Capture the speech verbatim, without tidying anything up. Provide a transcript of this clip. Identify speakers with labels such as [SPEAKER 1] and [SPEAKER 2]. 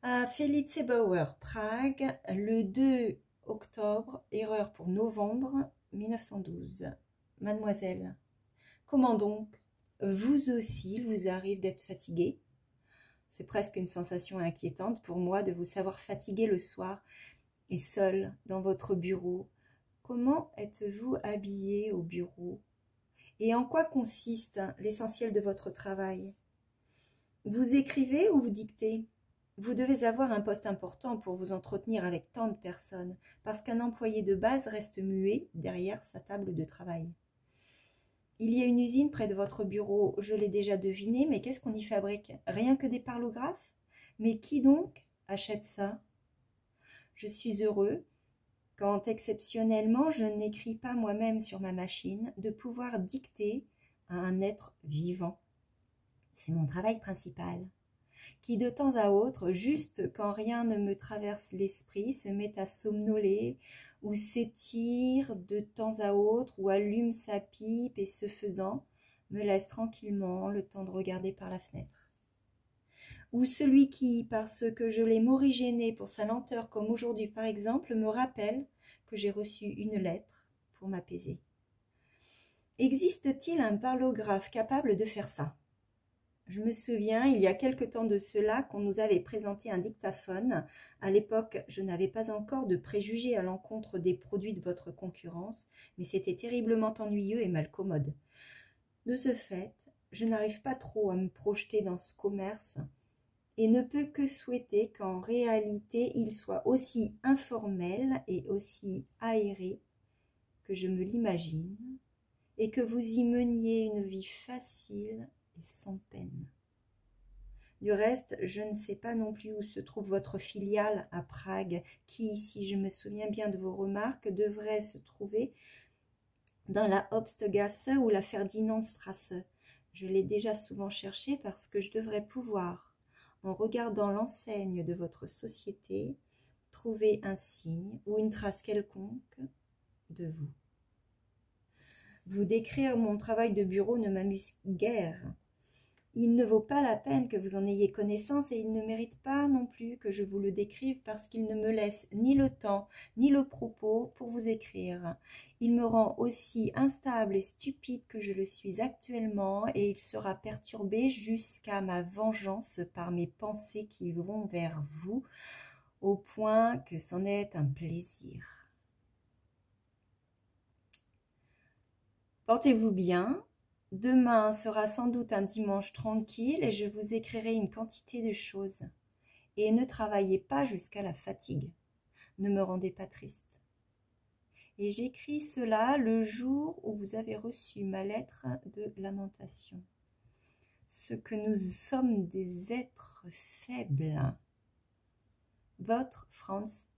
[SPEAKER 1] À Felice Bauer, Prague, le deux octobre, erreur pour novembre mille neuf cent douze. Mademoiselle, comment donc? Vous aussi, il vous arrive d'être fatiguée? C'est presque une sensation inquiétante pour moi de vous savoir fatiguée le soir et seule dans votre bureau. Comment êtes-vous habillée au bureau? Et en quoi consiste l'essentiel de votre travail? Vous écrivez ou vous dictez? Vous devez avoir un poste important pour vous entretenir avec tant de personnes, parce qu'un employé de base reste muet derrière sa table de travail. Il y a une usine près de votre bureau, je l'ai déjà deviné, mais qu'est-ce qu'on y fabrique? Rien que des parlographes? Mais qui donc achète ça? Je suis heureux, quand exceptionnellement je n'écris pas moi-même sur ma machine, de pouvoir dicter à un être vivant. C'est mon travail principal, qui de temps à autre, juste quand rien ne me traverse l'esprit, se met à somnoler ou s'étire de temps à autre ou allume sa pipe et ce faisant, me laisse tranquillement le temps de regarder par la fenêtre. Ou celui qui, parce que je l'ai morigéné pour sa lenteur comme aujourd'hui par exemple, me rappelle que j'ai reçu une lettre pour m'apaiser. Existe-t-il un parlographe capable de faire ça? Je me souviens, il y a quelque temps de cela, qu'on nous avait présenté un dictaphone. À l'époque, je n'avais pas encore de préjugés à l'encontre des produits de votre concurrence, mais c'était terriblement ennuyeux et mal commode. De ce fait, je n'arrive pas trop à me projeter dans ce commerce et ne peux que souhaiter qu'en réalité, il soit aussi informel et aussi aéré que je me l'imagine et que vous y meniez une vie facile et sans peine. Du reste, je ne sais pas non plus où se trouve votre filiale à Prague, qui, si je me souviens bien de vos remarques, devrait se trouver dans la Obstgasse ou la Ferdinandstrasse. Je l'ai déjà souvent cherché parce que je devrais pouvoir, en regardant l'enseigne de votre société, trouver un signe ou une trace quelconque de vous. Vous décrire mon travail de bureau ne m'amuse guère. Il ne vaut pas la peine que vous en ayez connaissance et il ne mérite pas non plus que je vous le décrive parce qu'il ne me laisse ni le temps ni le propos pour vous écrire. Il me rend aussi instable et stupide que je le suis actuellement et il sera perturbé jusqu'à ma vengeance par mes pensées qui vont vers vous, au point que c'en est un plaisir. Portez-vous bien. Demain sera sans doute un dimanche tranquille et je vous écrirai une quantité de choses. Et ne travaillez pas jusqu'à la fatigue. Ne me rendez pas triste. Et j'écris cela le jour où vous avez reçu ma lettre de lamentation. Ce que nous sommes des êtres faibles. Votre Franz